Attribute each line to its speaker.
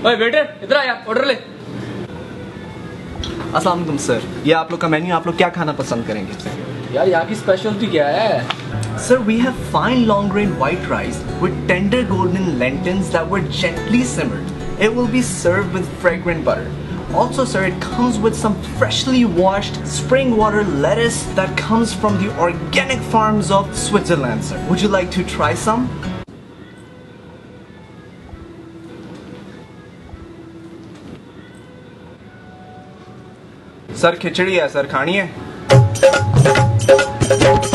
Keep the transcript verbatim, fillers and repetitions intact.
Speaker 1: ओए वेटर इधर आया, ऑर्डर ले।
Speaker 2: अस्सलाम वालेकुम सर, ये आप लोग का मेन्यू, आप लोग क्या खाना पसंद करेंगे?
Speaker 1: यार यहाँ की स्पेशलिटी क्या है?
Speaker 2: Sir, we have fine long grain white rice with tender golden lentils that were gently simmered. It will be served with fragrant butter. Also sir, it comes with some freshly washed spring water lettuce that comes from the organic farms of Switzerland sir. Would you like to try some? Sir khichdi है sir, खानी है?